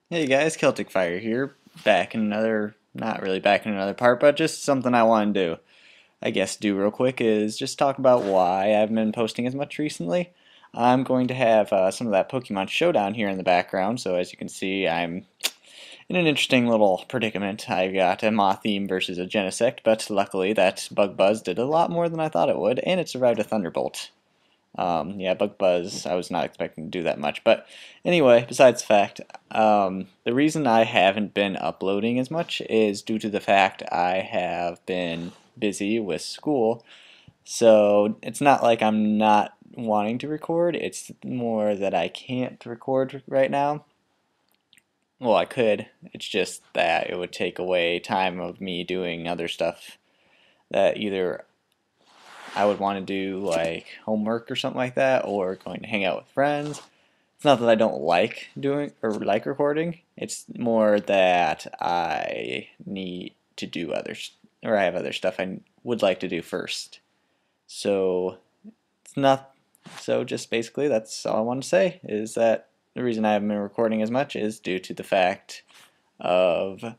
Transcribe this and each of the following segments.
Hey guys, Celtic Fire here, back in another, not really back in another part, but just something I want to do. I guess do real quick is just talk about why I haven't been posting as much recently. I'm going to have some of that Pokemon Showdown here in the background, so as you can see, I'm in an interesting little predicament. I've got a Mothime versus a Genesect, but luckily that Bug Buzz did a lot more than I thought it would, and it survived a Thunderbolt. Yeah, Bug Buzz, I was not expecting to do that much. But anyway, besides the fact, the reason I haven't been uploading as much is due to the fact I have been busy with school. So it's not like I'm not wanting to record, it's more that I can't record right now. Well, I could, it's just that it would take away time of me doing other stuff that either I would want to do like homework or something like that, or going to hang out with friends. It's not that I don't like doing or like recording. It's more that I need to do others, or I have other stuff I would like to do first. So it's not. So just basically, that's all I want to say. Is that the reason I haven't been recording as much is due to the fact of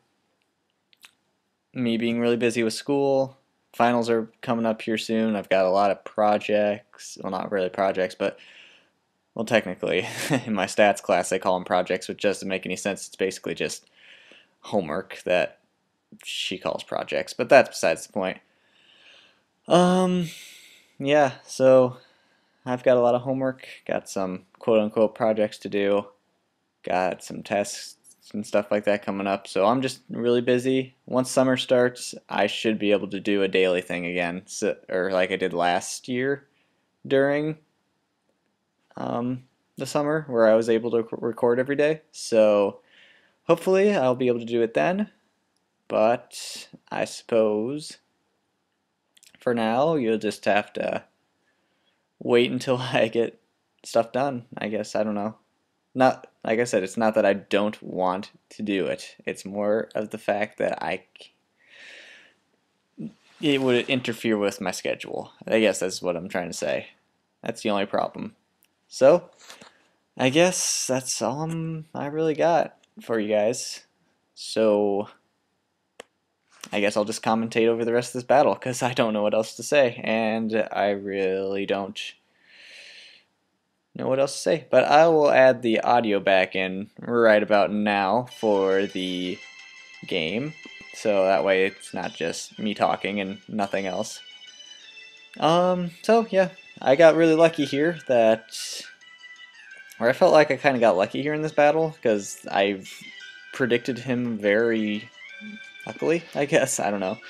me being really busy with school. Finals are coming up here soon. I've got a lot of projects. Well, not really projects, but well, technically, in my stats class, they call them projects, which doesn't make any sense. It's basically just homework that she calls projects, but that's besides the point. Um, yeah, so I've got a lot of homework, got some quote unquote projects to do, got some tests and stuff like that coming up, so I'm just really busy. Once summer starts, I should be able to do a daily thing again, so, or like I did last year during um, the summer, where I was able to record every day. So hopefully I'll be able to do it then. But I suppose for now you'll just have to wait until I get stuff done. I guess I don't know. Not like I said, it's not that I don't want to do it. It's more of the fact that it would interfere with my schedule. I guess that's what I'm trying to say. That's the only problem. So I guess that's all I really got for you guys. So I guess I'll just commentate over the rest of this battle because I don't know what else to say, and I really don't know what else to say. But I will add the audio back in right about now for the game, so that way it's not just me talking and nothing else. So yeah, I got really lucky here or I felt like I kind of got lucky here in this battle because I've predicted him very luckily, I guess. I don't know.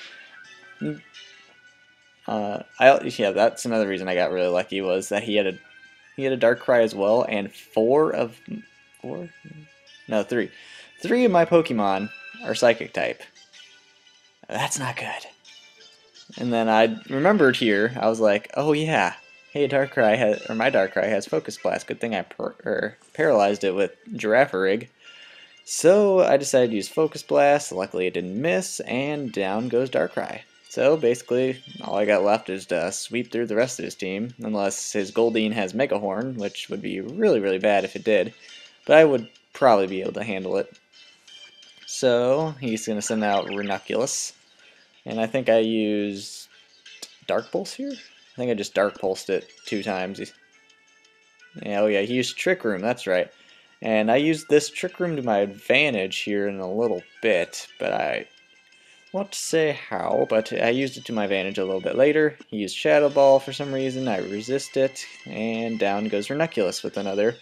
Yeah, that's another reason I got really lucky was that he had a Darkrai as well, and four, no, three of my Pokemon are Psychic type. That's not good. And then I remembered here, I was like, oh yeah, hey, my Darkrai has Focus Blast. Good thing I paralyzed it with Girafarig. So I decided to use Focus Blast. Luckily it didn't miss, and down goes Darkrai. So basically, all I got left is to sweep through the rest of his team, unless his Goldeen has Mega Horn, which would be really, really bad if it did. But I would probably be able to handle it. So he's going to send out Ranunculus, and I think I used Dark Pulse here? I think I just Dark Pulsed it 2 times. Yeah, oh yeah, he used Trick Room, that's right. And I used this Trick Room to my advantage here in a little bit, but I won't say how, but I used it to my advantage a little bit later. He used Shadow Ball for some reason, I resist it, and down goes Ranunculus with another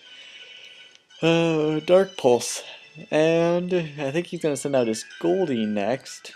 Dark Pulse. And I think he's going to send out his Goldie next.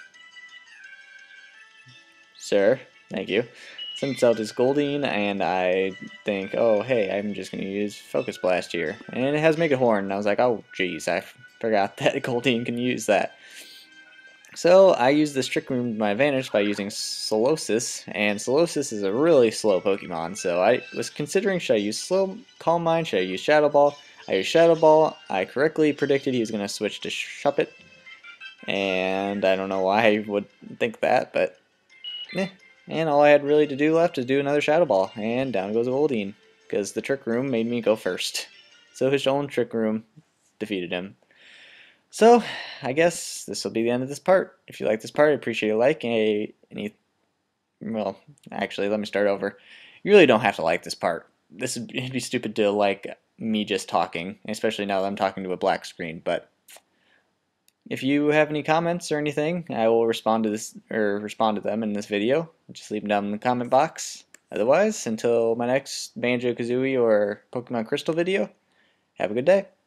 Sir, thank you. Sends out his Goldeen, and I think, oh, hey, I'm just going to use Focus Blast here. And it has Mega Horn, and I was like, oh, geez, I forgot that Goldeen can use that. So I use this Trick Room to my advantage by using Solosis, and Solosis is a really slow Pokemon, so I was considering should I use Calm Mind, should I use Shadow Ball? I used Shadow Ball, I correctly predicted he was going to switch to Shuppet, and I don't know why I would think that, but eh. And all I had really to do left is do another Shadow Ball, and down goes Goldeen, because the Trick Room made me go first. So his own Trick Room defeated him. So, I guess this will be the end of this part. If you like this part, I appreciate a like. Well, actually, let me start over. You really don't have to like this part. It'd be stupid to like me just talking, especially now that I'm talking to a black screen. But if you have any comments or anything, I will respond to this or respond to them in this video. Just leave them down in the comment box. Otherwise, until my next Banjo-Kazooie or Pokemon Crystal video, have a good day.